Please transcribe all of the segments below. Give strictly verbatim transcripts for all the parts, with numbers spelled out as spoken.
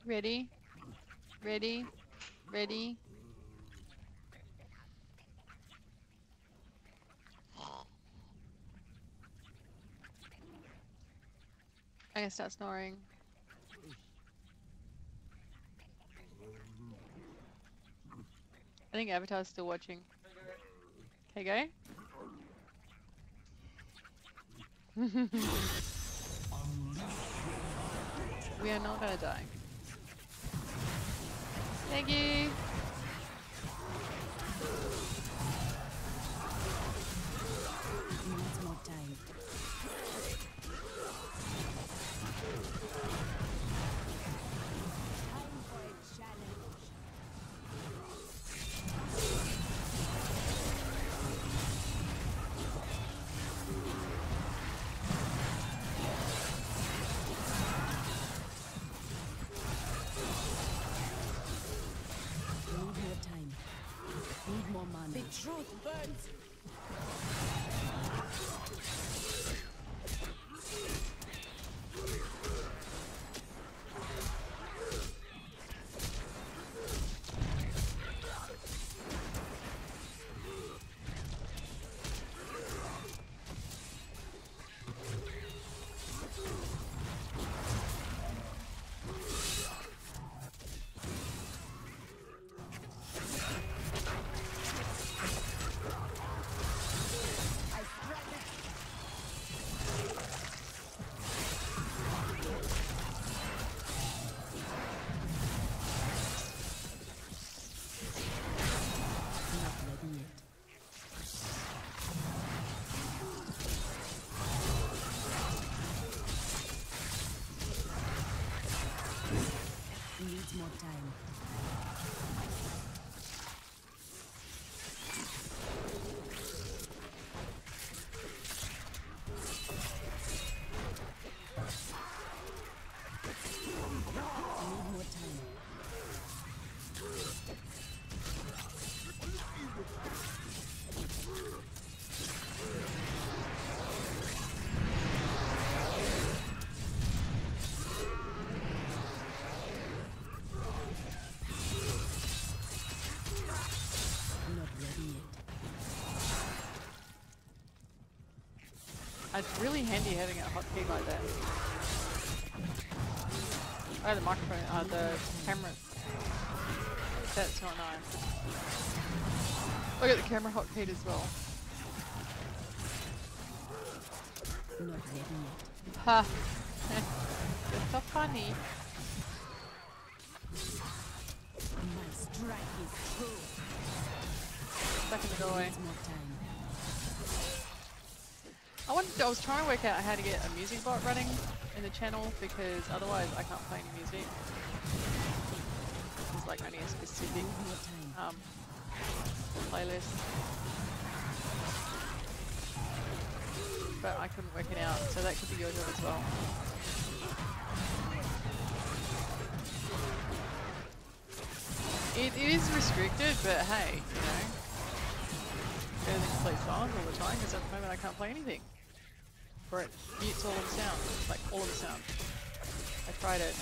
Ready? Ready? Ready? I'm gonna start snoring. I think Avatar's still watching. Okay, go. We are not gonna die. Thank you. Needs more time. Time for a challenge. Need more time. Need more mana. The truth burns. Needs more time. Need more time. Not ready yet. It's really handy having a hotkey like that. Oh, the microphone, uh, the camera. That's not nice. Look at the camera hotkey as well. Not ready yet. Ha! You're so funny. My strike is true. Back in the doorway. Needs more time. I wanted. I was trying to work out how to get a music bot running in the channel because otherwise I can't play any music. There's like only a specific Need more time. um, playlist. But I couldn't work it out, so that could be your job as well. It, it is restricted, but hey, you know, better than complete silence all the time because at the moment I can't play anything. Or it mutes all of the sound, like all of the sound. I tried it.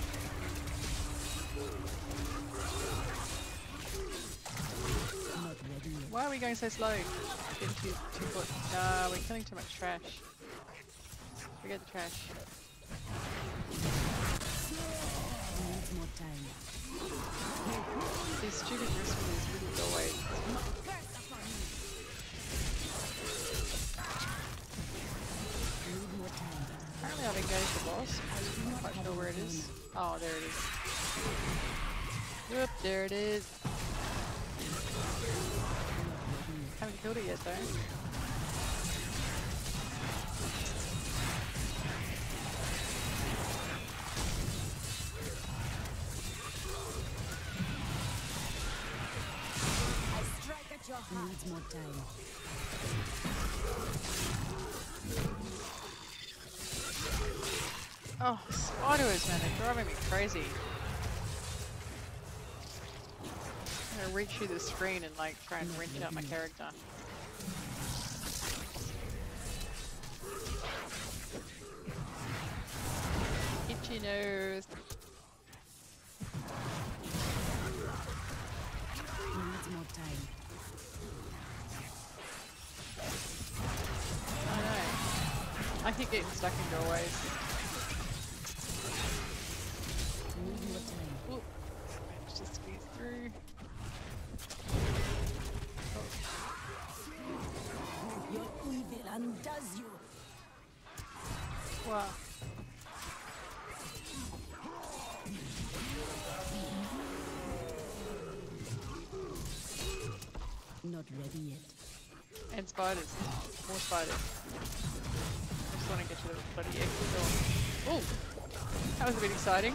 Not ready yet. Why are we going so slow? Getting too, too foot. Nah, we're killing too much trash. Forget the trash. Needs more time. These stupid risks with these little doorways. Need more time. Apparently I've engaged the boss. I'm not quite sure where it is. Oh, there it is. Whoop, there it is. Haven't killed it yet though. I strike at your heart. Needs more time. Oh, spiders, man, they're driving me crazy. I'm gonna reach through the screen and like try and wrench out my character. Itchy nose. I keep getting stuck in doorways. Ooh. Let's just squeeze through. Your evil undoes you. Wow. Not ready yet. And spiders. More spiders. I just want to get to the bloody exit door. Oh! That was a bit exciting.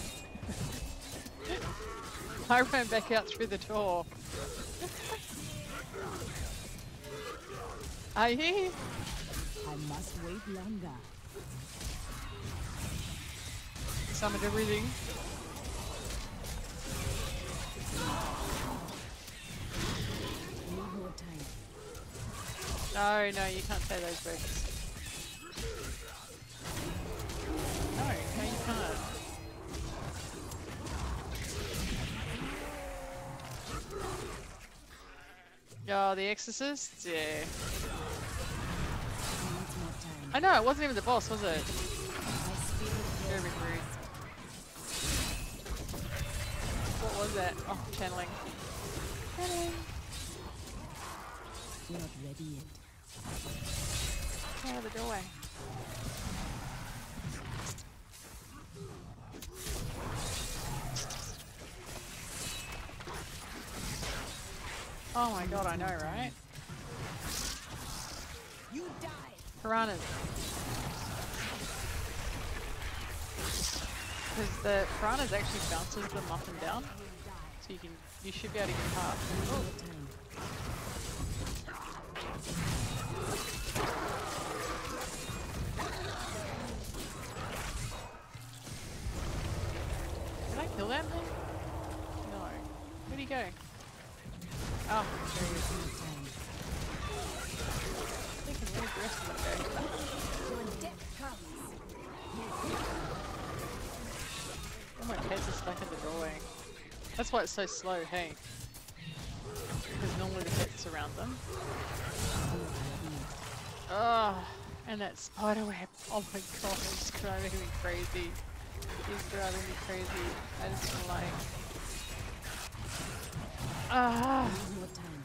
I ran back out through the door. Are you? I must wait longer. Summoned everything. Need more time. No, no, you can't say those words. No, no, you can't. Oh, the Exorcist? Yeah. Needs more time. I know, it wasn't even the boss, was it? My spirit Very rude. What was that? Oh, channeling. Channeling. not ready yet. Out of the doorway. Oh my god, I know, right? You die. Piranhas. Because the piranhas actually bounces them up and down. So you can, you should be able to get past. Oh. Did I kill that thing? No. Where'd he go? Oh, there he is. Thinking where's the rest of them go? Your death comes. Oh, my pets are stuck in the doorway. That's why it's so slow, hey? Because normally the pets surround them. Oh, and that spider web. Oh my god, it's driving me crazy. It's driving me crazy. I just feel like... Ah! More time.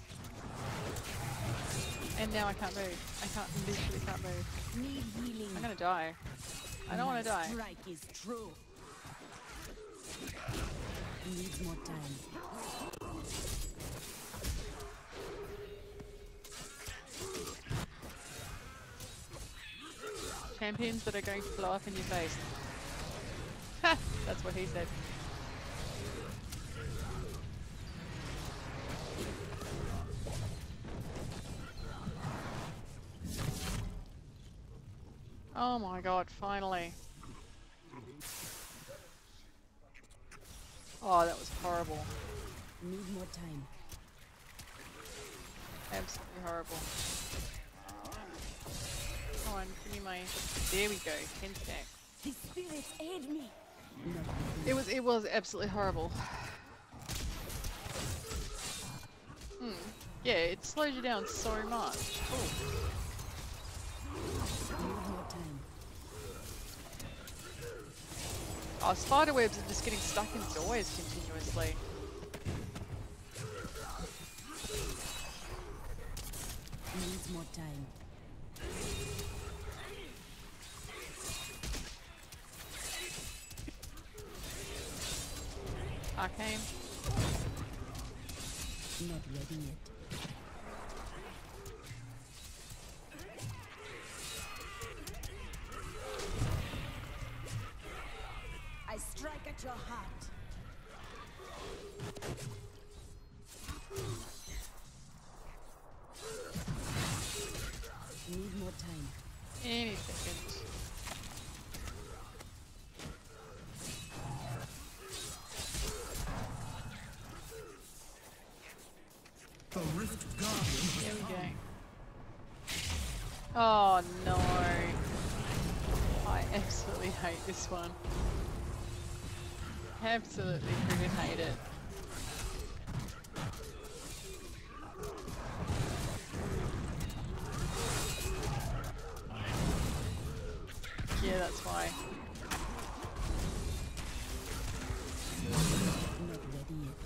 And now I can't move. I can't, literally can't move. Need healing. I'm gonna die. I don't want to die. Strike is true. Needs more time. Champions that are going to blow up in your face. Ha! That's what he said. Oh my god, finally. Oh, that was horrible. Need more time. Absolutely horrible. Come on, give me my... There we go, ten stack. The spirits aid me. Not It was, it was absolutely horrible. Hmm. Yeah, it slows you down so much. Oh. need more time. Oh, spider webs are just getting stuck in doorways continuously. Needs more time. Arcane. Not ready yet. I strike at your heart. Need more time. Any second. The Rift Guardian. There we go. Oh no. I absolutely hate this one. Absolutely freaking hate it. Yeah, that's why. Not ready yet.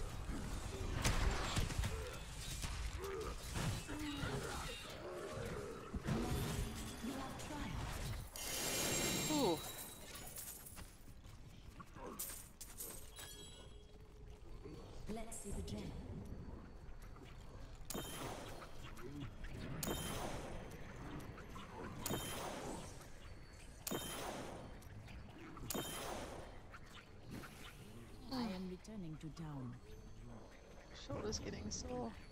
You have triumphed. Ooh. Let's see the gem. I am returning to town. Shoulder's getting sore.